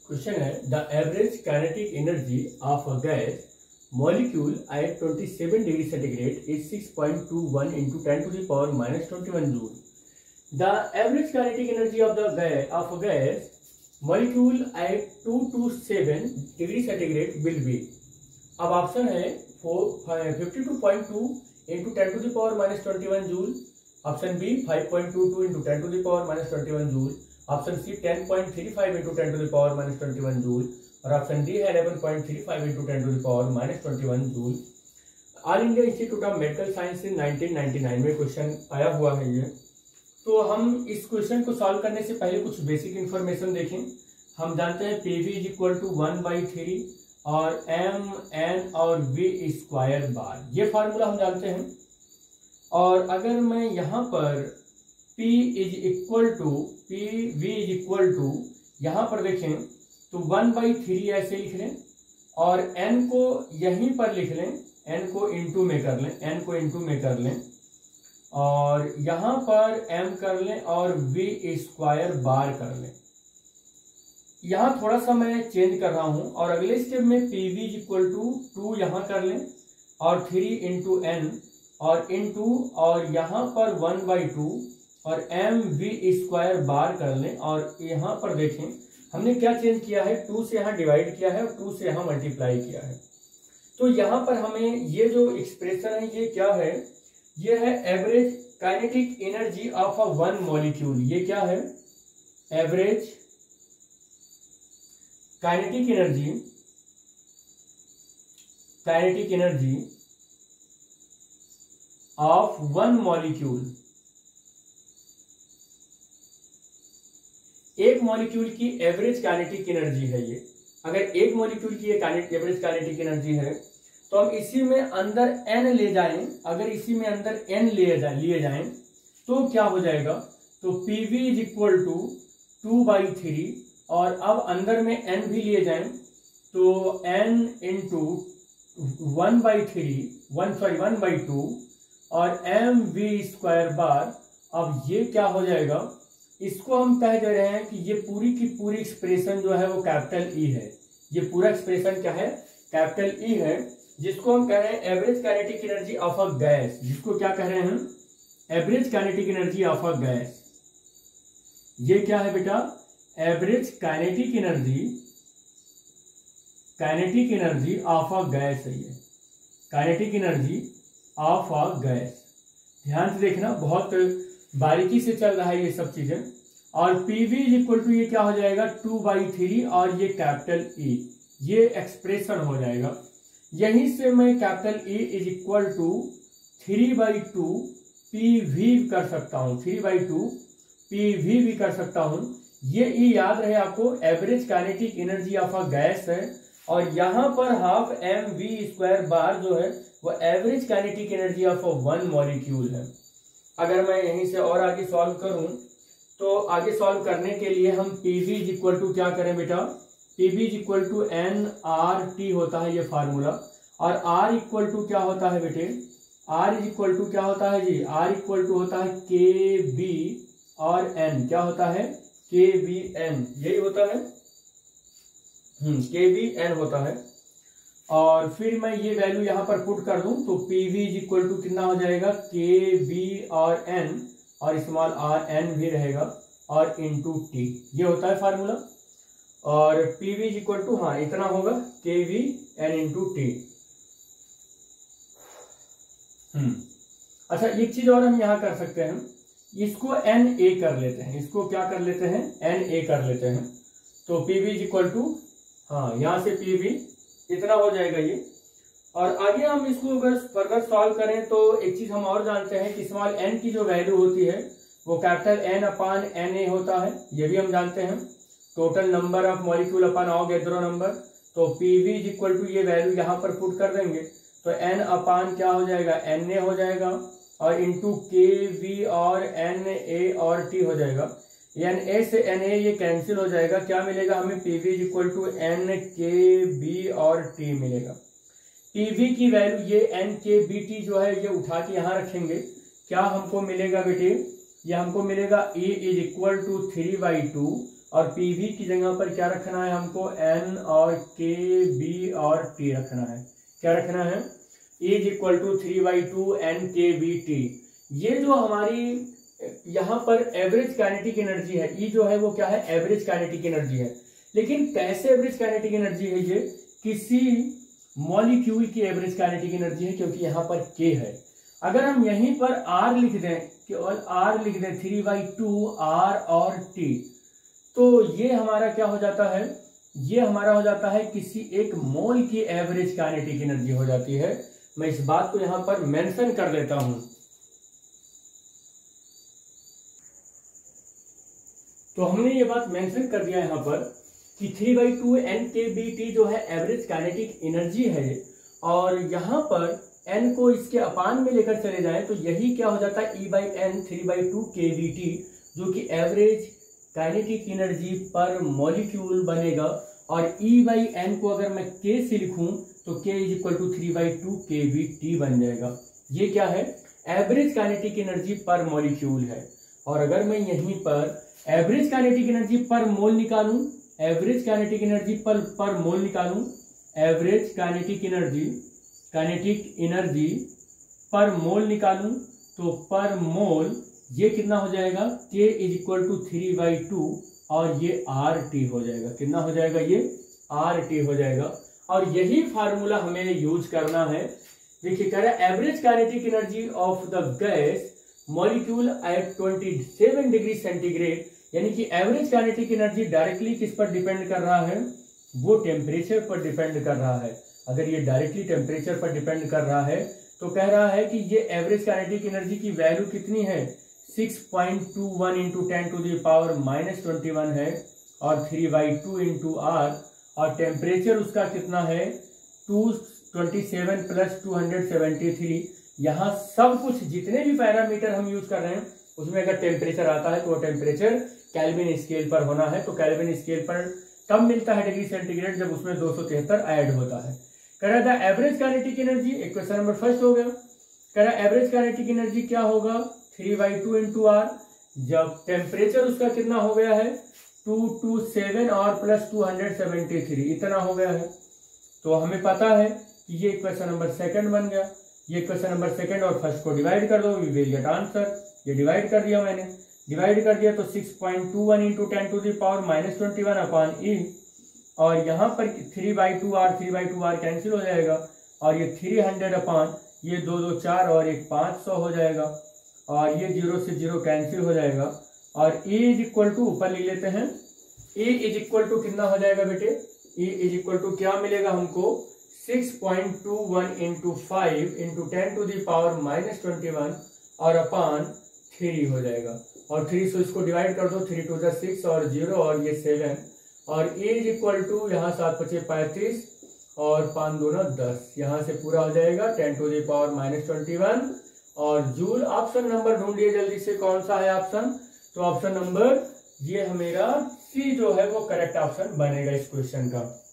Question है the average kinetic energy of a gas molecule at 27 degree centigrade is 6.21 into 10 to the power minus 21 joule. The average kinetic energy of a gas molecule at 227 degree centigrade will be. अब option है 52.2 into 10 to the power minus 21 joule. Option B 5.22 into 10 to the power minus 21 joule. Option C 10.35 into 10 to the power minus 21 joule. और option D है 11.35 into 10 to the power minus 21 joule. All India institute of medical science से 1999 में question आया हुआ है ये। तो हम इस क्वेश्चन को सॉल्व करने से पहले कुछ बेसिक इंफॉर्मेशन देखें। हम जानते हैं पीवी इज इक्वल टू 1/3 और एम एन और वी स्क्वायर बार, ये फार्मूला हम जानते हैं। और अगर मैं यहाँ पर P इज इक्वल टू यहाँ पर देखें तो 1/3 ऐसे लिख लें और n को यहीं पर लिख लें, n को इंटू में कर लें और यहाँ पर m कर लें और v स्क्वायर बार कर लें। यहाँ थोड़ा सा मैं चेंज कर रहा हूं और अगले स्टेप में pv इज इक्वल टू 2 यहाँ कर लें और 3 इंटू n और इंटू और यहाँ पर 1/2 और m v स्क्वायर बार कर लें। और यहाँ पर देखें हमने क्या चेंज किया है, 2 से यहाँ डिवाइड किया है और 2 से यहाँ मल्टीप्लाई किया है। तो यहाँ पर हमें ये जो एक्सप्रेशन है ये क्या है, ये है average kinetic energy of a one molecule. ये क्या है, average kinetic energy of one molecule. एक मॉलिक्यूल की एवरेज काइनेटिक एनर्जी है ये। अगर एक मॉलिक्यूल की एवरेज काइनेटिक एनर्जी है तो हम इसी में अंदर n ले जाएं, अगर इसी में अंदर n लिए जाएं तो क्या हो जाएगा, तो pv इज इक्वल टू 2/3 और अब अंदर में n भी लिए जाएं तो n इंटू 1/2 और mv स्क्वायर बार। अब ये क्या हो जाएगा, इसको हम कह दे रहे हैं कि ये पूरी की पूरी एक्सप्रेशन जो है वो कैपिटल ई है। ये पूरा एक्सप्रेशन क्या है, कैपिटल ई है, जिसको हम कह रहे हैं average kinetic energy of a gas. जिसको क्या कह रहे हैं, average kinetic energy of a gas. ये क्या है बेटा, average kinetic energy of a gas है ये, kinetic energy of a gas. ध्यान से देखना, बहुत बारीकी से चल रहा है ये सब चीजें। और pv इज इक्वल टू ये क्या हो जाएगा 2/3 और ये कैपिटल E, ये एक्सप्रेशन हो जाएगा। यहीं से मैं capital E is equal to 3/2 pv कर सकता हूं, 3/2 pv भी कर सकता हूं। ये E याद रहे आपको, average kinetic energy of a gas है और यहां पर हाफ mv स्क्वायर बार जो है वो average kinetic energy of a one molecule है। अगर मैं यहीं से और आगे सॉल्व करूं तो आगे सॉल्व करने के लिए हम pv इज इक्वल टू क्या करें बेटा, pv is equal to nRT होता है ये फार्मूला। और r इक्वल टू क्या होता है बेटे, r इज इक्वल टू क्या होता है जी, r इक्वल टू होता है kb और n, क्या होता है kbn, यही होता है kbn होता है। और फिर मैं ये वैल्यू यहां पर पुट कर दूं तो pv इज इक्वल टू कितना हो जाएगा, kb और n और स्मॉल r n भी रहेगा और इंटू t, ये होता है फार्मूला। और pv इज इक्वल टू हाँ इतना होगा kv n इंटू t। अच्छा, एक चीज और हम यहां कर सकते हैं, इसको na कर लेते हैं, इसको क्या कर लेते हैं, na कर लेते हैं। तो pv इज इक्वल टू हाँ यहां से pv इतना हो जाएगा ये। और आगे हम इसको अगर फर्दर सॉल्व करें तो एक चीज हम और जानते हैं कि स्मॉल n की जो वैल्यू होती है वो कैपिटल N अपान Na होता है, ये भी हम जानते हैं, total number of molecule upon Avogadro number. तो pv इज इक्वल टू ये वैल्यू यहाँ पर पुट कर देंगे तो n अपान क्या हो जाएगा, Na हो जाएगा और इंटू kv और Na और t हो जाएगा। Na से Na ये कैंसिल हो जाएगा, क्या मिलेगा हमें, pv is equal to nkb और t मिलेगा। pv की वैल्यू ये nkbt जो है ये उठा के यहाँ रखेंगे, क्या हमको मिलेगा बेटे, ये हमको मिलेगा E इज इक्वल टू 3/2 और पीवी की जगह पर क्या रखना है हमको, एन और के बी और टी रखना है। क्या रखना है, is equal to 3/2 N K B T. ये जो हमारी यहाँ पर एवरेज काइनेटिक एनर्जी है, ई जो है वो क्या है, एवरेज काइनेटिक एनर्जी है। लेकिन कैसे एवरेज काइनेटिक एनर्जी है, ये किसी मॉलिक्यूल की एवरेज काइनेटिक एनर्जी है, क्योंकि यहाँ पर के है। अगर हम यहीं पर आर लिख दें, केवल आर लिख दें, 3/2 आर और टी, तो ये हमारा क्या हो जाता है, ये हमारा हो जाता है किसी एक मोल की एवरेज काइनेटिक एनर्जी हो जाती है। मैं इस बात को यहां पर मेंशन कर देता हूं। तो हमने ये बात मेंशन कर दिया यहां पर कि 3/2 NKBT जो है एवरेज काइनेटिक एनर्जी है, और यहां पर n को इसके अपान में लेकर चले जाएं तो यही क्या हो जाता है, E/n 3/2 KBT, जो कि average kinetic energy per molecule बनेगा। और E/n को अगर मैं k से लिखूं तो k is equal to 3/2 KBT बन जाएगा। ये क्या है, average kinetic energy per molecule है। और अगर मैं यहीं पर एवरेज काइनेटिक एनर्जी पर मोल निकालूं, एवरेज काइनेटिक एनर्जी पर मोल निकालूं, एवरेज काइनेटिक एनर्जी पर मोल निकालूं, तो पर मोल ये कितना हो जाएगा, k इज इक्वल टू 3/2 और ये RT हो जाएगा। कितना हो जाएगा, ये RT हो जाएगा। और यही फार्मूला हमें यूज करना है। देखिए कह रहा है average kinetic energy of the gas molecule at 27 degree centigrade, यानी कि एवरेज काइनेटिक एनर्जी डायरेक्टली किस पर डिपेंड कर रहा है, वो टेम्परेचर पर डिपेंड कर रहा है। अगर ये डायरेक्टली टेम्परेचर पर डिपेंड कर रहा है तो कह रहा है कि ये एवरेज काइनेटिक एनर्जी की वैल्यू कितनी है, 6.21 इंटू 10⁻21 है, और 3/2 इंटू R, और टेम्परेचर उसका कितना है, 227 + 273। यहाँ सब कुछ जितने भी पैरामीटर हम यूज कर रहे हैं उसमें अगर टेम्परेचर आता है तो वो टेम्परेचर केल्विन स्केल पर होना है। तो केल्विन स्केल पर कब मिलता है डिग्री सेंटीग्रेड, जब उसमें 273 ऐड होता है। कह रहा था average kinetic energy, equation number first हो गया। कह रहा एवरेज काइनेटिक एनर्जी क्या होगा, 3/2 इंटू R, जब टेम्परेचर उसका कितना हो गया है, 227 और प्लस 273, इतना हो गया है। तो हमें पता है कि ये इक्वेशन नंबर सेकंड बन गया। ये इक्वेशन नंबर सेकंड और फर्स्ट को डिवाइड कर दो, वी विल गेट आंसर। ये डिवाइड कर दिया मैंने, डिवाइड कर दिया तो 6.21 इंटू 10⁻21 अपॉन E, और यहाँ पर 3/2R कैंसिल हो जाएगा, और ये 300 अपॉन ये 2 2 4 और एक 500 हो जाएगा, और ये 0 से 0 कैंसिल हो जाएगा। और E इज इक्वल टू ऊपर लिख लेते हैं, E इज इक्वल टू कितना हो जाएगा बेटे, E इज इक्वल टू क्या मिलेगा हमको, 6.21 इंटू 5 इंटू 10⁻21 और अपॉन 3 हो जाएगा। और 3 से इसको डिवाइड कर दो, 3 2 6 और 0 और ये 7, और E इज इक्वल टू यहाँ 7 5 35 और 5 2 10, यहाँ से पूरा हो जाएगा 10⁻21। और जूल ऑप्शन नंबर ढूंढिए जल्दी से, कौन सा है ऑप्शन, तो ऑप्शन नंबर ये मेरा सी जो है वो करेक्ट ऑप्शन बनेगा इस क्वेश्चन का।